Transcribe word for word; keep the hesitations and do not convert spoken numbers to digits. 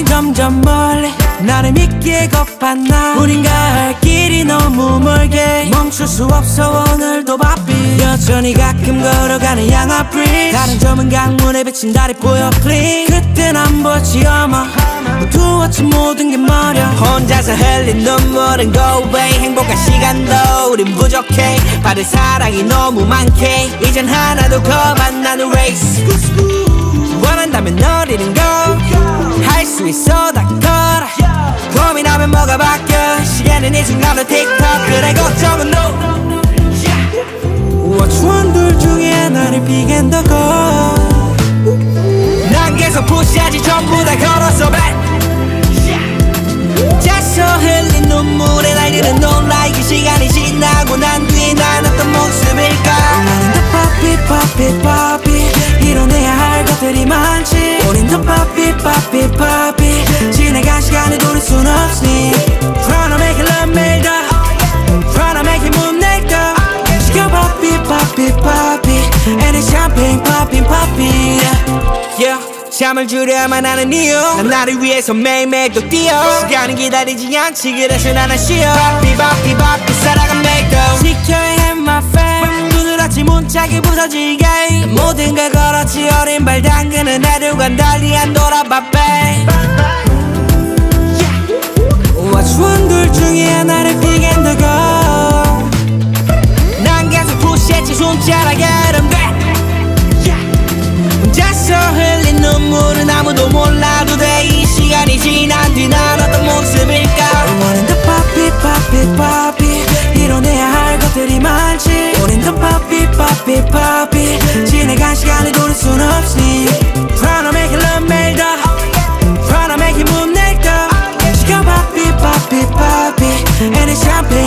점점 멀리 나를 믿기에 겁봤나 우린 갈 길이 너무 멀게 멈출 수 없어 오늘도 바삐 여전히 가끔 걸어가는 양아프리 다른 점은 강문에 비친 달이 보여 clean 그땐 안 보지 어머 어두웠지 모든 게 머려 혼자서 흘린 눈물은 go away 행복한 시간도 우린 부족해 받을 사랑이 너무 많게 이젠 하나도 겁 안 나는 race 원한다면 널 잃은 거 할 수 있어 다 걸어 고민하면 뭐가 바뀌어 시계는 이 순간도 틱톡 그래 걱정은 no Which one 둘 중에 하나를 pick and go 난 계속 푸시하지 전부 다 걸었어 짜서 흘린 눈물에 날리는 놀라 이 시간이 지나고 난 뒤에 난 어떤 모습일까 나는 더 바삐 바삐 바삐 이뤄내야 할 것들이 많지 우린 더 바삐 바삐 바삐 지나간 시간을 돌릴 순 없으니 Tryna make it love 매일 더 Tryna make it move next 더 시켜 바삐 바삐 바삐 And it's champagne popping popping Yeah 잠을 줄여야만 하는 이유 난 나를 위해서 매일매일 또 뛰어 시간은 기다리지 않지 그래서 나는 쉬어 바삐 바삐 바삐 살아간 매일 또 지켜야 해 my fam 눈을 아치 문짝이 부서지게 모든 걸 걸었지 어린 발 담그는 애들과 달리 안 돌아봐 babe What's one 둘 중에 하나를 pick and go 난 계속 푸시했지 손자락 여름돼 혼자서 흘린 눈물은 아무도 몰라도 돼 이 시간이 지난 뒤 난 어떤 모습일까 우린 더 바삐 바삐 바삐 이뤄내야 할 것들이 많지 우린 더 바삐 바삐 바삐 지나간 시간을 돌릴 순 없으니 Tryna make it love 매일 더 Tryna make it move next 더 시켜 바삐 바삐 바삐 And it's champagne